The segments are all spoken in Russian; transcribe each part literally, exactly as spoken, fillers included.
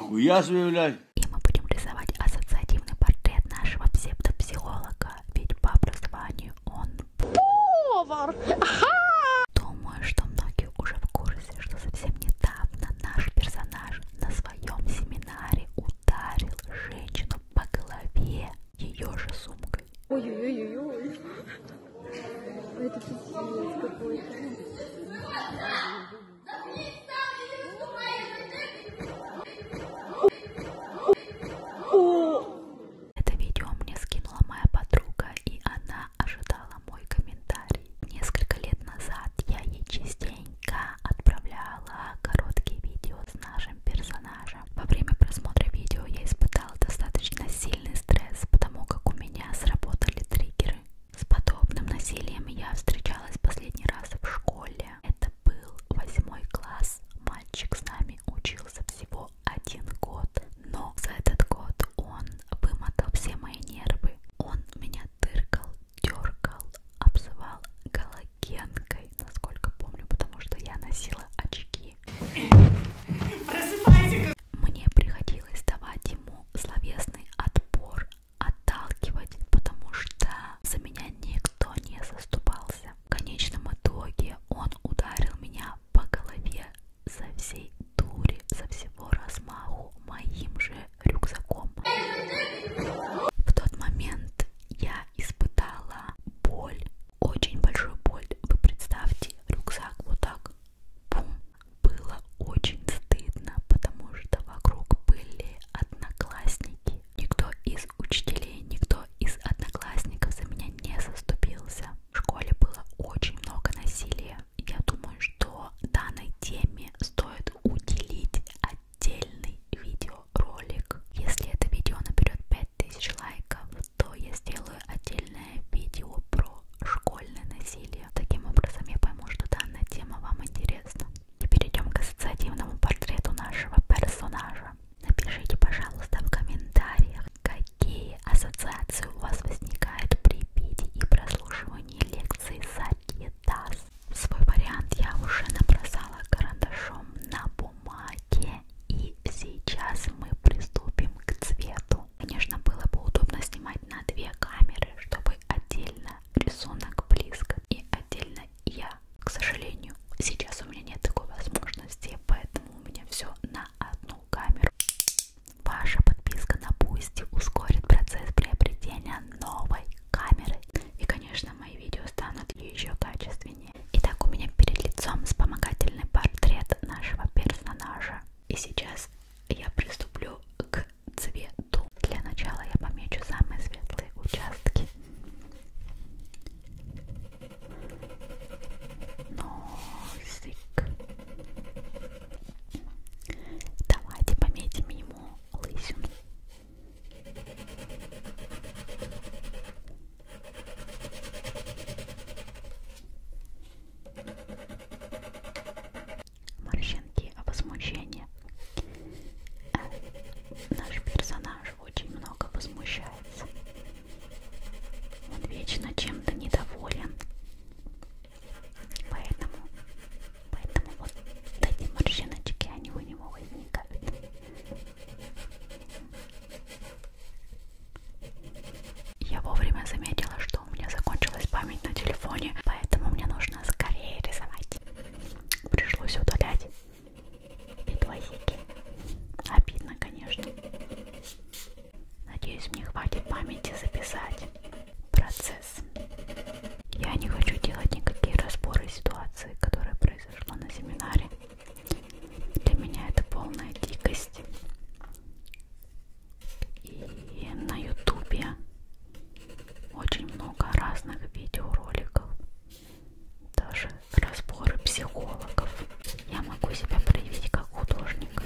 Нихуя себе, блядь. И мы будем рисовать ассоциативный портрет нашего псевдопсихолога, ведь по образованию он повар. Думаю, что многие уже в курсе, что совсем недавно наш персонаж на своем семинаре ударил женщину по голове ее же сумкой. Ой-ой-ой-ой. Это пиздец какой-то. Это видео мне скинула моя подруга, и она ожидала мой комментарий. Несколько лет назад я ей частенько отправляла короткие видео с нашим персонажем. Во время просмотра видео я испытала достаточно сильный стресс, потому как у меня сработали триггеры. С подобным насилием я встречалась последний раз в школе. Это был восьмой класс. Мальчик с нами учился всего один год, но за этот год он вымотал все мои нервы. Он меня тыркал, дергал, обзывал галогенкой, насколько помню, потому что я носила очки. Мне приходилось давать ему словесный отпор, отталкивать, потому что за меня никто не заступался. В конечном итоге он ударил меня по голове со всей дури, со всего размаху моим же рюкзаком. В тот момент я испытала боль, очень большую боль. Вы представьте, рюкзак вот так, бум. Было очень стыдно, потому что вокруг были одноклассники. Никто из учителей, никто из одноклассников за меня не заступился. В школе было очень много насилия. Я думаю, что данной теме стоит уделить отдельный видеоролик. Если это видео наберет пять тысяч лайков, то я сделаю отдельное видео про школьное насилие. Таким образом я пойму, что данная тема вам интересна. И перейдем к ассоциативному портрету нашего персонажа. Напишите, пожалуйста, в комментариях, какие ассоциации у вас возникают при виде и прослушивании лекции Сати Дас. Свой вариант я уже набросала карандашом на бумаге, и сейчас мы приступим к цвету. Конечно, было бы удобно снимать на две камеры, чтобы отдельно рисунок близко и отдельно я. К сожалению, сейчас у меня нет такой возможности, поэтому у меня все на одну камеру. Ваша подписка на Boosty ускорит процесс приобретения новой камеры. И, конечно, мои видео станут еще качественнее. Итак, у меня перед лицом вспомогательный портрет нашего персонажа. И сейчас я приступлю к цвету. Для начала я помечу самые светлые участки. Носик. Давайте пометим ему лысину. Морщинки возмущения. Наш персонаж очень много возмущается. Он вечно чем-то недоволен. Поэтому, поэтому вот эти морщиночки, они у него возникают. Я вовремя заметила, что у меня закончилась память на телефоне, поэтому мне нужно скорее рисовать. Пришлось удалять видосики. Обидно, конечно. Надеюсь, мне хватит памяти записать процесс. Я не хочу делать никакие разборы ситуации, которая произошла на семинаре. Для меня это полная дикость. И на ютубе очень много разных видеороликов, даже разборы психологов. Я могу себя проявить как художник.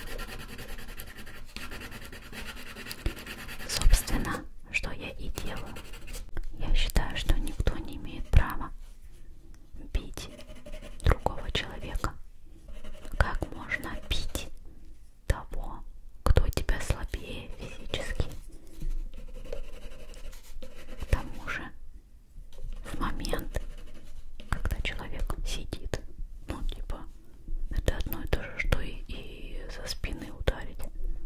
Собственно, что я и делаю. Я считаю, что никто не имеет права бить другого человека. Как можно бить того, кто тебя слабее физически? К тому же, в момент, когда человек сидит, ну типа, это одно и то же, что и, и со спины ударить.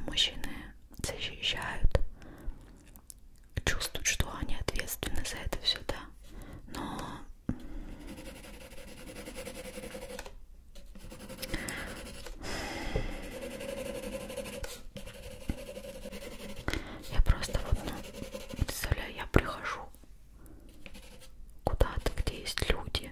мужчины защищают, чувствуют, что они ответственны за это все, да. Но я просто вот, ну, представляю, я прихожу куда-то, где есть люди,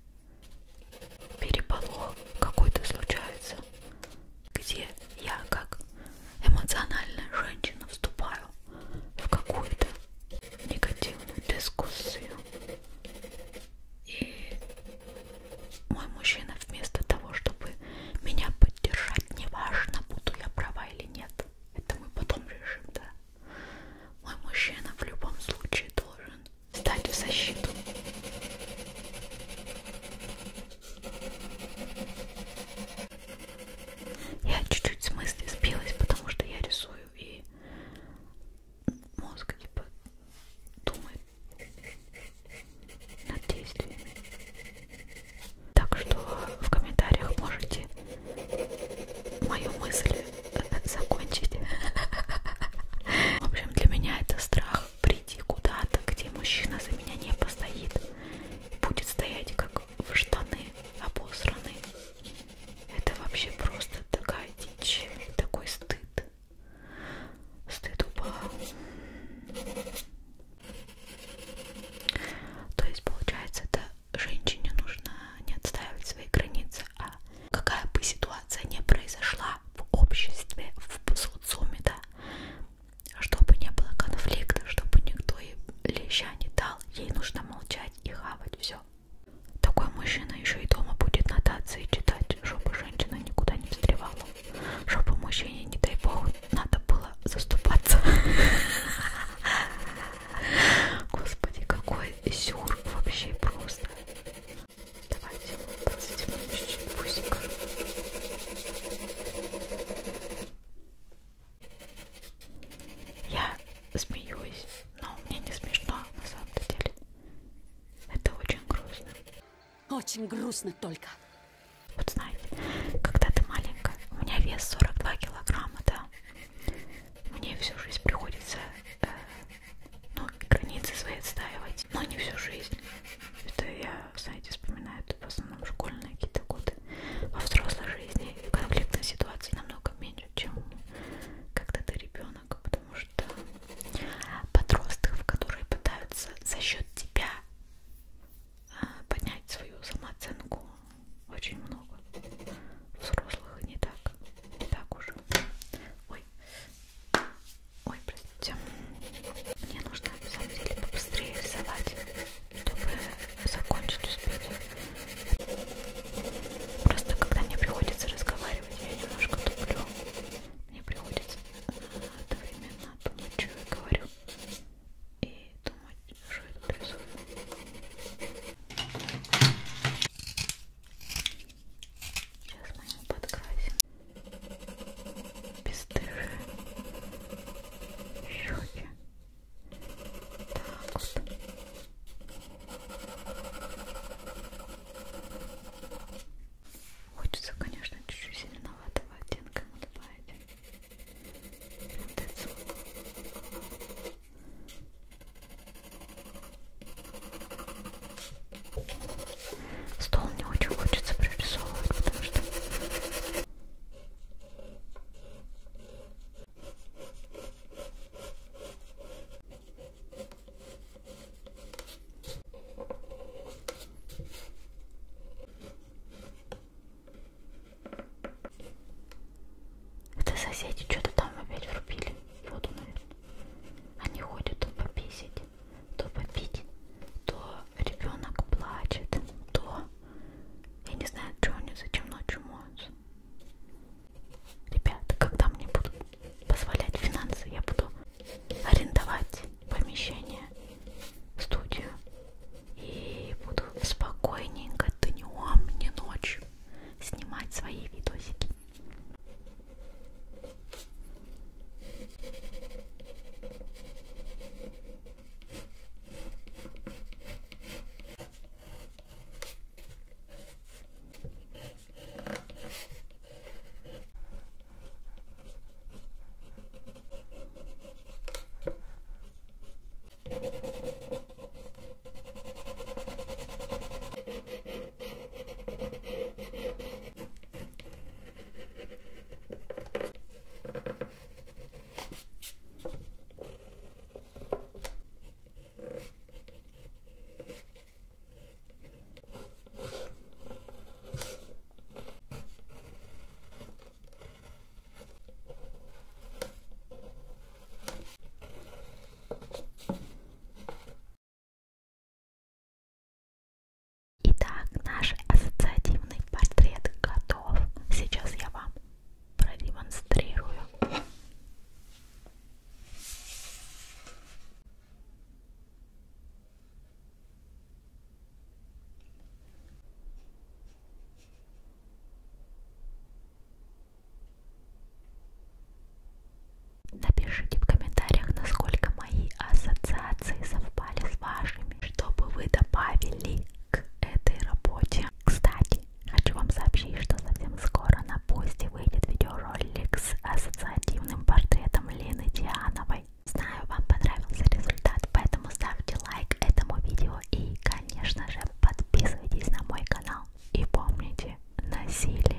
переполох какой-то случается, где я как эмоциональная женщина вступаю в какую-то негативную дискуссию, и мой мужчина вместо того, чтобы меня поддержать, неважно, буду я права или нет, это мы потом решим, да, мой мужчина в любом случае должен стать в защиту. Я чуть-чуть с мысли сбилась, потому что я рисую, и мозг типа думает над действиями. Так что в комментариях можете мою мысль закончить. В общем, для меня это страх прийти куда-то, где мужчина за меня не постоит, будет стоять как в штаны обосранный. Это вообще просто такая дичь, такой стыд. Стыд упал. То есть, получается, это женщине нужно не отстаивать свои границы, а какая бы ситуация ни произошла в обществе, в социуме, да, чтобы не было конфликта, чтобы никто ей леща не дал, ей нужно молчать и хавать все. Такой мужчина еще и дома будет нотации читать, чтобы женщина никуда не встревала, чтобы мужчине, не дай бог, надо было заступаться. Господи, какой сюр вообще просто. Давайте подсветим чуть-чуть пусика. Я смеюсь, но мне не смешно на самом деле. Это очень грустно. Очень грустно только. Вот знаете, когда ты маленькая, у меня вес сорок два килограмма, да, мне всю жизнь приходится э, ну, границы свои отстаивать, но не всю жизнь. Это я, знаете, вспоминаю в основном школьные какие-то годы. Во взрослой жизни конфликтных ситуаций намного меньше, чем когда ты ребенок, потому что подростков, которые пытаются за счет тебя поднять свою самооценку, носили